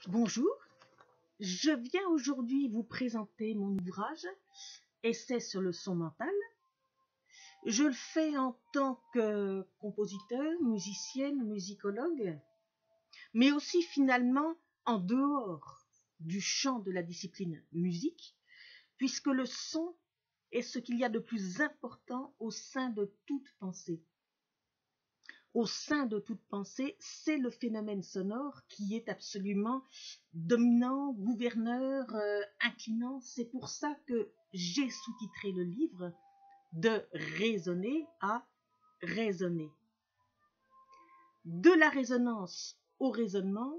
Bonjour, je viens aujourd'hui vous présenter mon ouvrage Essai sur le son mental. Je le fais en tant que compositeur, musicienne, musicologue, mais aussi finalement en dehors du champ de la discipline musique, puisque le son est ce qu'il y a de plus important au sein de toute pensée. Au sein de toute pensée, c'est le phénomène sonore qui est absolument dominant, gouverneur, inclinant. C'est pour ça que j'ai sous-titré le livre de raisonner à raisonner. De la résonance au raisonnement,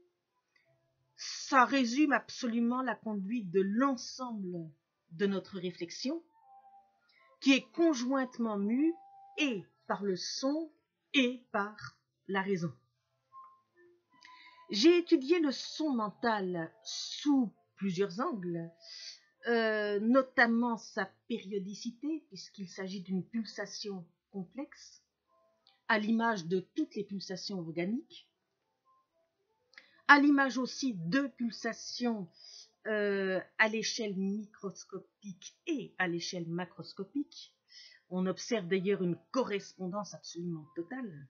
ça résume absolument la conduite de l'ensemble de notre réflexion, qui est conjointement mue et par le son et par la raison. J'ai étudié le son mental sous plusieurs angles, notamment sa périodicité, puisqu'il s'agit d'une pulsation complexe, à l'image de toutes les pulsations organiques, à l'image aussi de pulsations à l'échelle microscopique et à l'échelle macroscopique. On observe d'ailleurs une correspondance absolument totale.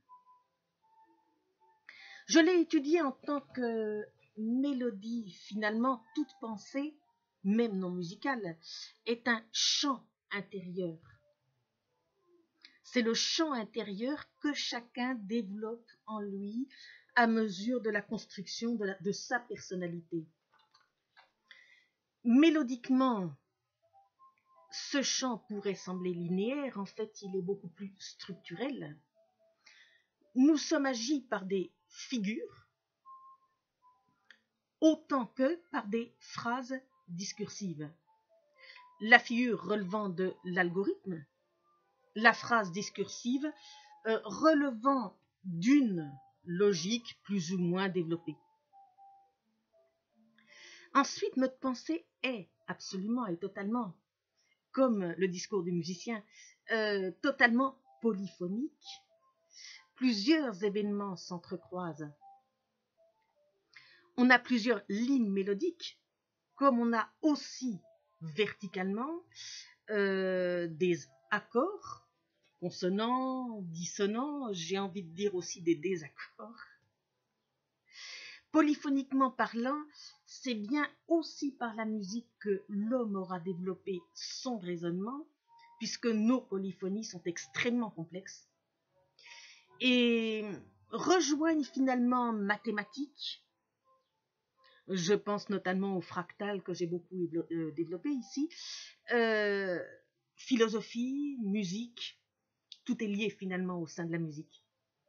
Je l'ai étudié en tant que mélodie. Finalement, toute pensée, même non musicale, est un chant intérieur. C'est le chant intérieur que chacun développe en lui à mesure de la construction de sa personnalité. Mélodiquement, ce chant pourrait sembler linéaire, en fait, il est beaucoup plus structurel. Nous sommes agis par des figures autant que par des phrases discursives. La figure relevant de l'algorithme, la phrase discursive relevant d'une logique plus ou moins développée. Ensuite, notre pensée est absolument et totalement, comme le discours du musicien, totalement polyphonique. Plusieurs événements s'entrecroisent. On a plusieurs lignes mélodiques, comme on a aussi verticalement des accords, consonants, dissonants, j'ai envie de dire aussi des désaccords. Polyphoniquement parlant, c'est bien aussi par la musique que l'homme aura développé son raisonnement, puisque nos polyphonies sont extrêmement complexes et rejoignent finalement mathématiques. Je pense notamment au fractal que j'ai beaucoup développé ici. Philosophie, musique, tout est lié finalement au sein de la musique.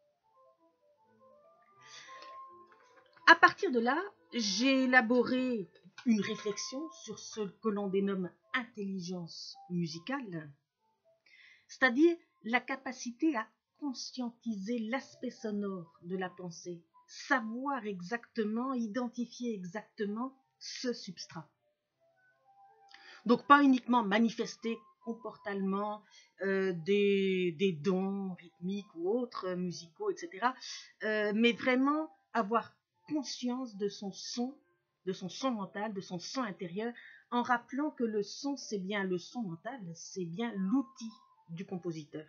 À partir de là, j'ai élaboré une réflexion sur ce que l'on dénomme intelligence musicale, c'est-à-dire la capacité à conscientiser l'aspect sonore de la pensée, savoir exactement, identifier exactement ce substrat. Donc pas uniquement manifester comportement des dons rythmiques ou autres musicaux, etc. Mais vraiment avoir conscience de son son mental, de son son intérieur, en rappelant que le son, c'est bien le son mental, c'est bien l'outil du compositeur.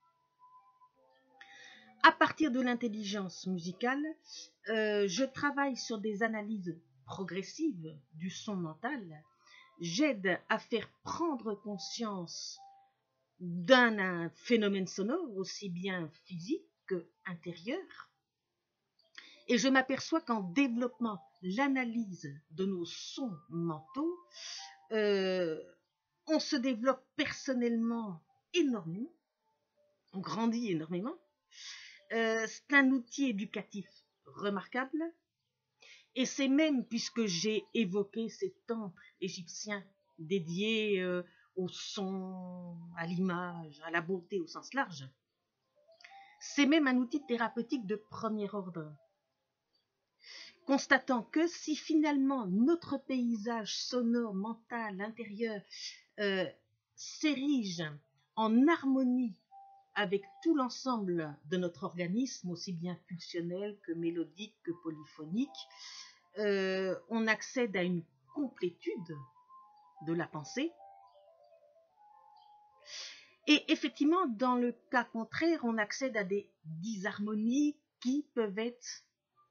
À partir de l'intelligence musicale, je travaille sur des analyses progressives du son mental. J'aide à faire prendre conscience d'un phénomène sonore aussi bien physique qu'intérieur. Et je m'aperçois qu'en développant l'analyse de nos sons mentaux, on se développe personnellement énormément, on grandit énormément. C'est un outil éducatif remarquable. Et c'est même, puisque j'ai évoqué ces temples égyptiens dédiés au son, à l'image, à la beauté au sens large, c'est même un outil thérapeutique de premier ordre. Constatant que si finalement notre paysage sonore, mental, intérieur s'érige en harmonie avec tout l'ensemble de notre organisme, aussi bien pulsionnel que mélodique que polyphonique, on accède à une complétude de la pensée. Et effectivement, dans le cas contraire, on accède à des disharmonies qui peuvent être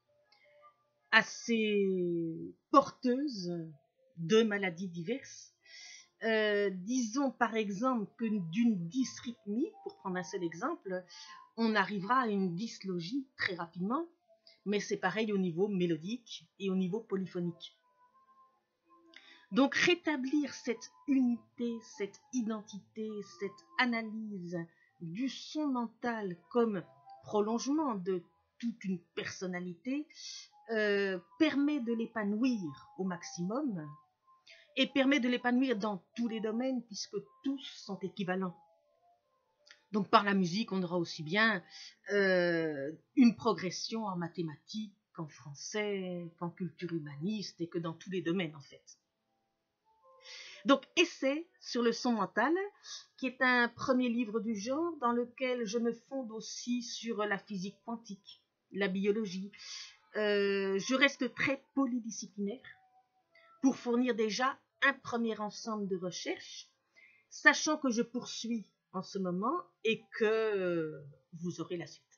assez porteuses de maladies diverses. Disons par exemple que d'une dysrythmie, pour prendre un seul exemple, on arrivera à une dyslogie très rapidement, mais c'est pareil au niveau mélodique et au niveau polyphonique. Donc rétablir cette unité, cette identité, cette analyse du son mental comme prolongement de toute une personnalité permet de l'épanouir au maximum et permet de l'épanouir dans tous les domaines puisque tous sont équivalents. Donc par la musique, on aura aussi bien une progression en mathématiques qu'en français, qu'en culture humaniste et que dans tous les domaines en fait. Donc, Essai sur le son mental, qui est un premier livre du genre dans lequel je me fonde aussi sur la physique quantique, la biologie. Je reste très polydisciplinaire pour fournir déjà un premier ensemble de recherches, sachant que je poursuis en ce moment et que vous aurez la suite.